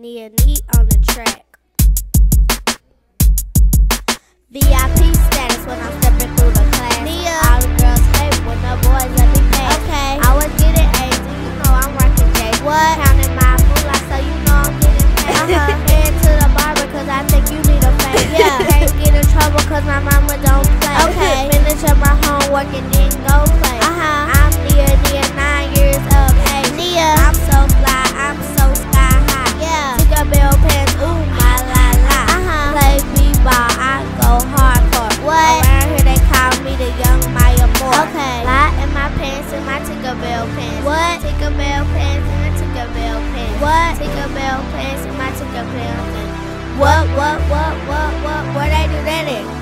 Nia Nee on the track. VIP status when I'm stepping through the class. Nia. All the girls hate when the boys let me pay. Okay. I was getting A's, and you know I'm rocking J's. What? Counting my moolah, so you know I'm getting paid. Head to the barber, cause I think you need a fade. Yeah. Can't get in trouble, cause my mama don't play. Okay. Finish up my homework and then go play. I'm Nia, 9 years of age. Nia. I'm so fly, I'm so sky high. Yeah. Tinkerbell Pants, ooh, my la la. Play b-ball, I go hardcore. What? Around here they call me the young Maya Moore. Okay. Fly in my pants, in my Tinkerbell Pants. What? Tinkerbell Pants, in my Tinkerbell Pants. What? Tinkerbell Pants, in my Tinkerbell Pants. What? Where they do that at?